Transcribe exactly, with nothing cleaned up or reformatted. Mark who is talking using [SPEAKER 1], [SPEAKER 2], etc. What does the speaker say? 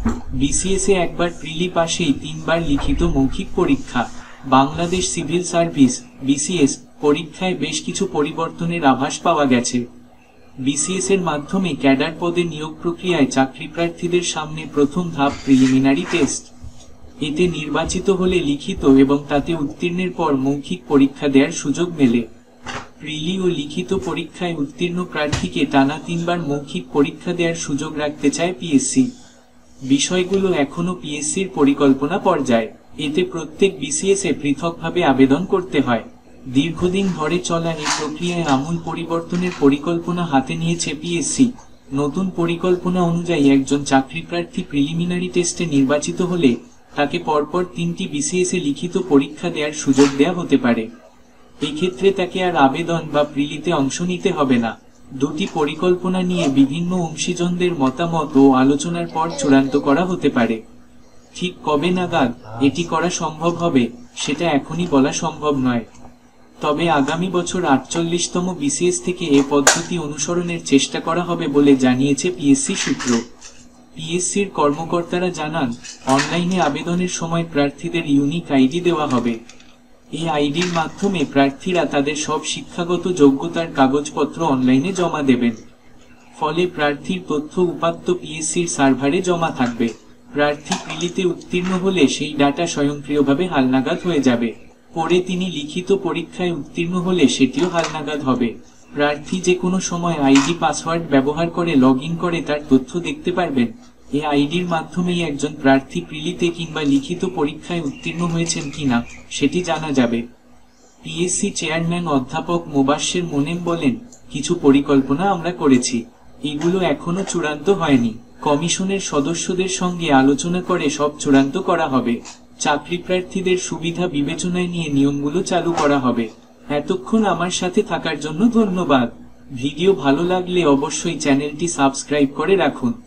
[SPEAKER 1] BCS এ একবার প্রিলি পাশেই তিনবার লিখিত মৌখিক পরীক্ষা। বাংলাদেশ সিভিল সার্ভিস বিসিএস পরীক্ষায় বেশ কিছু পরিবর্তনের আভাস পাওয়া গেছে। বিসিএস এর মাধ্যমে ক্যাডার পদে নিয়োগ প্রক্রিয়ায় চাকরি প্রার্থীদের সামনে প্রথম ধাপ প্রিলিমিনারি টেস্ট। এতে নির্বাচিত হলে লিখিত এবং তাতে উত্তীর্ণের পর মৌখিক পরীক্ষা দেওয়ার সুযোগ মেলে। প্রিলি ও লিখিত পরীক্ষায় উত্তীর্ণ প্রার্থীকে টানা তিনবার মৌখিক পরীক্ষা দেওয়ার সুযোগ রাখতে চায় পিএসসি। বিষয়গুলো এখনও পিএসসির পরিকল্পনা পর্যায়ে। এতে প্রত্যেক বিসিএস এ পৃথকভাবে আবেদন করতে হয়। দীর্ঘদিন ধরে চলা এই প্রক্রিয়ায় আমূল পরিবর্তনের পরিকল্পনা হাতে নিয়েছে পিএসসি। নতুন পরিকল্পনা অনুযায়ী একজন চাকরি প্রার্থী প্রিলিমিনারি টেস্টে নির্বাচিত হলে তাকে পরপর তিনটি বিসিএস এ লিখিত পরীক্ষা দেওয়ার সুযোগ দেয়া হতে পারে। এক্ষেত্রে তাকে আর আবেদন বা প্রিলিতে অংশ নিতে হবে না। দুটি পরিকল্পনা নিয়ে বিভিন্ন অংশীজনদের মতামত ও আলোচনার পর চূড়ান্ত করা হতে পারে। ঠিক কবে নাগাদ এটি করা সম্ভব হবে সেটা এখনই বলা সম্ভব নয়। তবে আগামী বছর আটচল্লিশতম বিসিএস থেকে এ পদ্ধতি অনুসরণের চেষ্টা করা হবে বলে জানিয়েছে পিএসসি সূত্র। পিএসসির কর্মকর্তারা জানান, অনলাইনে আবেদনের সময় প্রার্থীদের ইউনিক আইডি দেওয়া হবে। এই আইডির মাধ্যমে প্রার্থীরা তাদের সব শিক্ষাগত যোগ্যতার কাগজপত্র অনলাইনে জমা দেবেন। ফলে প্রার্থীর তথ্য উপাত্ত পিএসসির সার্ভারে জমা থাকবে। প্রার্থী প্রিলিতে উত্তীর্ণ হলে সেই ডাটা স্বয়ংক্রিয়ভাবে হালনাগাদ হয়ে যাবে। পরে তিনি লিখিত পরীক্ষায় উত্তীর্ণ হলে সেটিও হালনাগাদ হবে। প্রার্থী যে কোনো সময় আইডি পাসওয়ার্ড ব্যবহার করে লগ ইন করে তার তথ্য দেখতে পারবেন। এই আইডির মাধ্যমেই একজন প্রার্থী প্রিলিতে কিংবা লিখিত পরীক্ষায় উত্তীর্ণ হয়েছেন কিনা সেটি জানা যাবে। পিএসসি চেয়ারম্যান অধ্যাপক মোবাশ্বের মোনেম বলেন, কিছু পরিকল্পনা আমরা করেছি, এগুলো এখনো চূড়ান্ত হয়নি। কমিশনের সদস্যদের সঙ্গে আলোচনা করে সব চূড়ান্ত করা হবে। চাকরি প্রার্থীদের সুবিধা বিবেচনায় নিয়ে নিয়মগুলো চালু করা হবে। এতক্ষণ আমার সাথে থাকার জন্য ধন্যবাদ। ভিডিও ভালো লাগলে অবশ্যই চ্যানেলটি সাবস্ক্রাইব করে রাখুন।